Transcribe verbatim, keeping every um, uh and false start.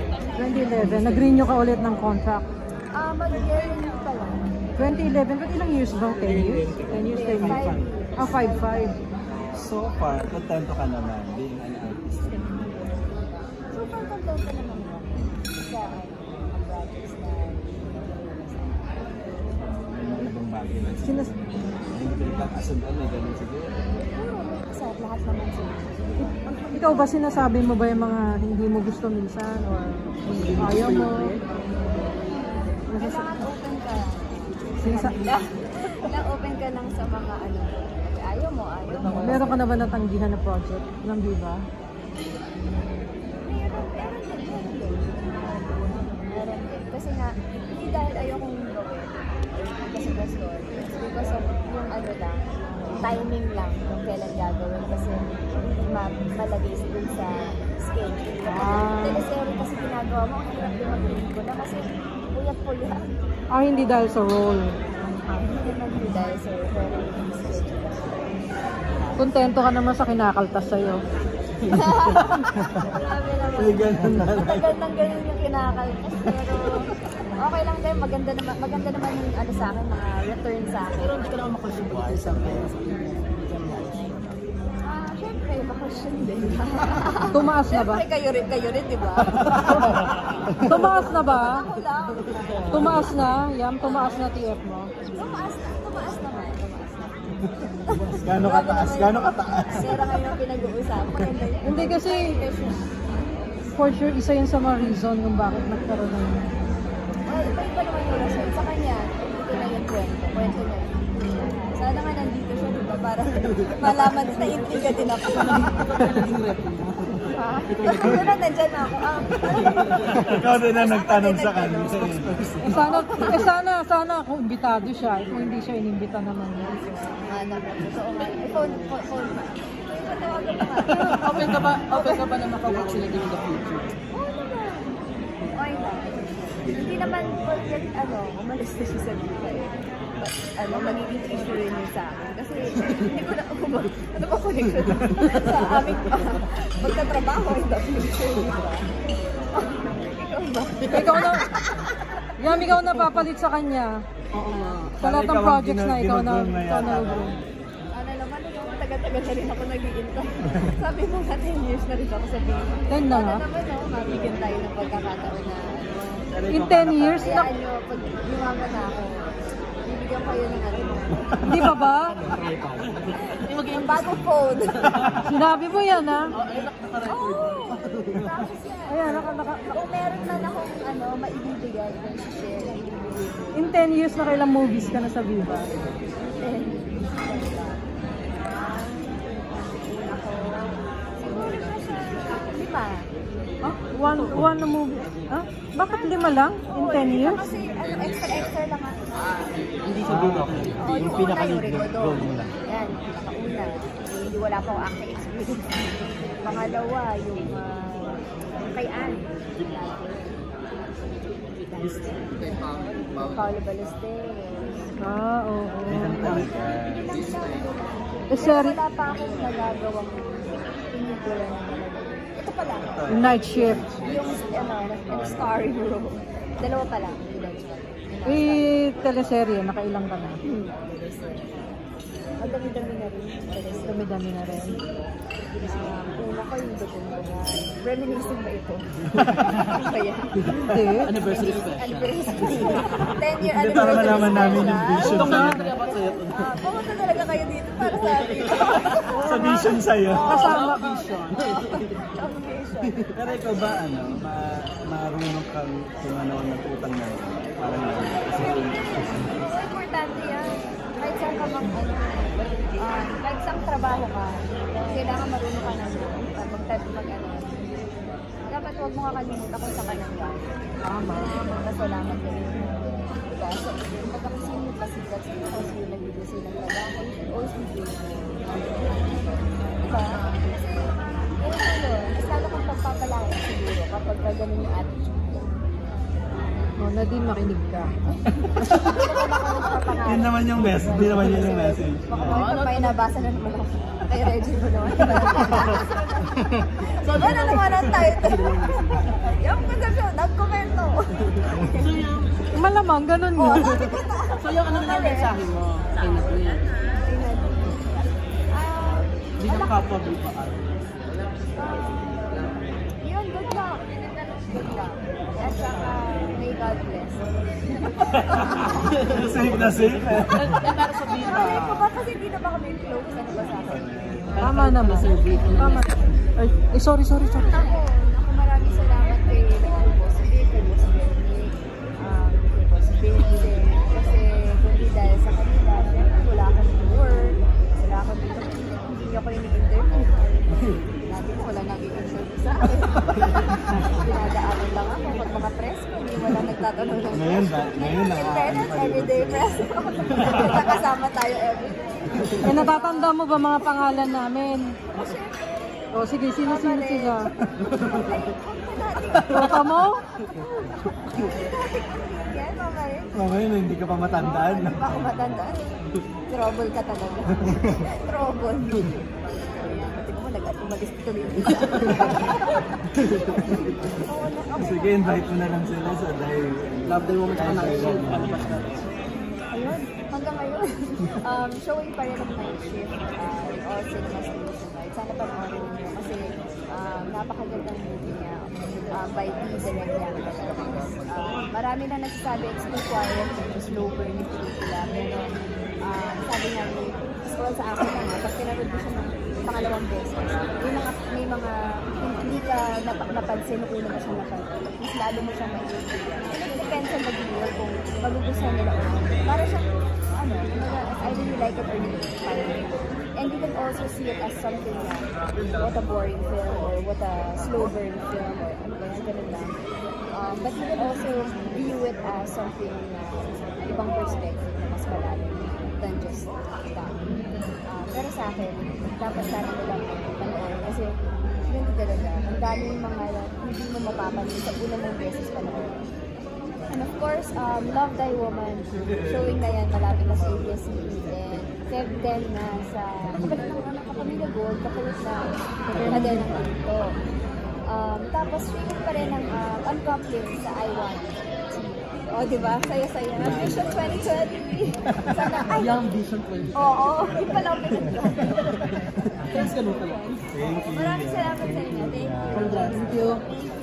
twenty eleven, nag-renew ka ulit ng contract. Ah, mag-renew pa lang. twenty eleven, ba't ilang years ba? ten years? ten years, ten years. Ah, five five. So far, kontento ka naman being an artist. So far, kontento naman ako. Sa mga projects na May mga ibang bagay na Sinas hindi ka kasundan na gano'n siguro. sa lahat naman sila. Ikaw ba sinasabi mo ba yung mga hindi mo gusto minsan or ayaw mo? Kailangan open ka. Sinasa Kailangan open ka lang sa mga ano. Ayaw mo, ayaw mo. Meron ka na ba natanggihan na project ng Viva? Meron, meron din. Meron din. Meron din. Kasi nga, hindi dahil ayaw kong gawin. Kasi the story. It's because of yung ano lang, timing lang kung kailan gagawin. Kasi ma malagay dun sa schedule. Ah. Teleserye kasi ginagawa mo, ang hirap yung mag-pelikula kasi puyat-puyat. Ah, hindi dahil sa role. Ah, hindi naman dahil sa pero yung schedule. Kontento ka naman sa kinakaltas sa'yo. Grabe naman. Ay, ganun na. Matagal nang ganun yung kinakaltas. Pero okay lang din. Maganda naman, maganda naman yung ano sa akin, mga return sa akin. Pero hindi ka naman makontribute sa Ah, syempre, bakasyon din. Tumaas na ba? Syempre, kayo rin, kayo rin, di ba? Tumaas na ba? Ako lang. Tumaas na? Yam, tumaas na T F mo? Tumaas na, tumaas naman. Tumaas na. Gano'n kataas, gano'n kataas. Pera ngayon ang pinag-uusapan. Maganda yun. Hindi kasi, for sure, isa yun sa mga reason kung bakit nagkaroon ng... Well, iba-iba naman yung rason. Sa kanya, ito na yung kwento. Kwento niya. Sana nga nandito siya, diba? Para malaman na intriga din ako. Ha? Ito na, nandyan ako. Ah, Ikaw din na nagtanong sa kanya. Eh sana, eh sana, sana kung imbitado siya, eh, kung hindi siya inimbita naman niya. ah, naku. Totoo nga. Eh, phone, phone, phone. Patawagan pa nga. Open ka ba, open ka ba na makawork sila din in the future? Oo naman. Okay lang. Hindi naman porket ano, umalis na siya sa Viva eh. But, ano, magiging issue rin yun sa akin. Kasi hindi ko na umag... Ano ba connection sa aming uh, magtatrabaho in the future, di ba? Ikaw ba? Ikaw na, Yam, ikaw na papalit sa kanya. Oo nga. Sa lahat ng projects na ikaw na, ikaw na ulit. Ano naman, ikaw tagal-tagal na rin ako nag-i-intern. Sabi mo nga, ten years na rin ako sa Viva. ten na nga? Ano naman, no? Mabigyan tayo ng pagkakataon na ano. In ten years, na, Kaya nyo, pag yumaman na ako, bibigyan kayo ng ano. di ba ba? Yung bagong phone. Sinabi mo yan, ha? Oo! Tapos yan. Ayan, naka, naka, Kung meron man akong ano, maibibigay, kung share, in ten years na kailang movies ka na sa Viva. then, ako, siguro na siya, lima. Huh? One, one movie. Huh? Bakit lima lang? In ten years? Kasi ano, extra-extra lang ako. Hindi sa dulo. Oo, Yung yung una, pinaka yung role Rigodon. mo lang. Yan, pinakauna. Eh, Hindi wala pa akong acting experience. Pangalawa, yung uh, kay Anne. Paolo Ballesteros. Ah, oo. Ilan taon ka? Ilang taon ko na. Eh, Pero sorry. wala pa akong nagagawang pinikula na talaga. Ito pa lang. Night shift. Yung ano, yung starring role. Dalawa pa lang. Eh, teleserye, nakailang ka na? Hmm. Ang dami-dami na rin. Dami-dami na rin. Una ko yung doon ko na. Reminiscing ba ito? Ba yan? Hindi. Anniversary special. Anniversary. ten year Hindi, para anniversary malaman namin yung special. vision Ito nga. niya. Ah, pumunta talaga kayo dito para sa atin. Sa vision sa'yo. Kasama. Application. Pero ikaw ba, ano, ma marunong kang tumanaw ng utang na yun? Parang yun. Kasi So, importante yan. Kahit saan ka mag, ano, ah, kahit saan trabaho ka, kailangan marunong ka na uh, mag-type, mag, ano, dapat huwag mo kakalimutan kung saan ka nang galing. Tama. Magpasalamat ka rin. Diba? So, pag ako sino pasikat sa because yun nagbibigay ng trabaho, you should always be grateful. Diba? Kasi, yun ano, mas lalo kang pagpapalaki siguro kapag ka ganun yung attitude. Oh, Nadine, makinig ka. yun naman yung message. Hindi naman yun yung message. Baka may may nabasa na naman ako. Kay Reggie mo naman. So, ano naman ang title? Yung conception So yung, Malamang, ganun Oo, nga. sabi ko na. so yung ano na yung mensahe mo kay Nadine? Ah, Hindi ka kapable pa ka. yun, good luck. Good luck. At saka, may God bless. Safe na safe eh. Para sa Vita. Malay ko ba kasi hindi na ba kami close? Ano ba sa akin? Tama naman. Tama. Ay, eh, sorry, sorry, sorry. Ako, ako maraming salamat kay Boss Vic, kay Boss Benny, um, kay Boss Vincent. Kasi kundi dahil sa kanila, syempre wala kami work, wala kami, hindi niyo ko ini-interview. Natin wala nag-i-interview sa akin. Dinadaanan lang ako pag mga press ko, hindi wala nagtatanong ng Ngayon ba? Ngayon na. In fairness, everyday press ko. Nakasama tayo everyday. Eh, natatanda mo ba mga pangalan namin? O, sige, sino-sino sila? Tropa mo? Yan, mama rin. Okay na, hindi ka pa matandaan. Hindi pa ako matandaan. Trouble ka talaga. Trouble. Ayan, pati mo nag-umalis tuloy. Sige, invite mo na lang sila sa dahil Love the moment ka night shift. Palabas na. Ayun, hanggang ngayon, um, showing pa rin ang night shift uh, in all cinemas nationwide. Sana panoorin niyo kasi um, napakagandang movie niya uh, by D. Direct Yang Catalyst. Uh, marami na nagsasabi it's too quiet, it's slow burning pelikula. Pero um, sabi nga ni, scroll sa akin na nga, pag pinanood ko siya ng pangalawang beses, may mga, may mga hindi ka nap napansin nung una mo siya napanood. Mas lalo mo siyang maiintindihan. Depends on the viewer kung magugustuhan nila o para siyang, ano, I really like it or really find it. And you can also see it as something na, what a boring film or what a slow burn film or ano ba yan, ganun lang. Um, but you can also view it as something na ibang perspective na mas malalim than just that. Um, pero sa akin, dapat sana nilang panoorin kasi ganito talaga, ang daming mga hindi mo mapapansin sa una mong beses panoorin. And of course, um, Love Thy Woman, showing na yan malapit na sa A B S C B and Feb ten na sa kapalit ng anak Kapamilya Gold, kapalit na Adele ng Kanto. Um, tapos streaming pa rin ng uh, Uncoupling sa I one. O, diba? Saya-saya. Vision twenty twenty. Sana, ay! Young Vision twenty. Oo, yung pala ang pinag-go. Thanks ka nung pala. Thank you. Maraming salamat sa inyo. Thank you. Congrats. Thank you.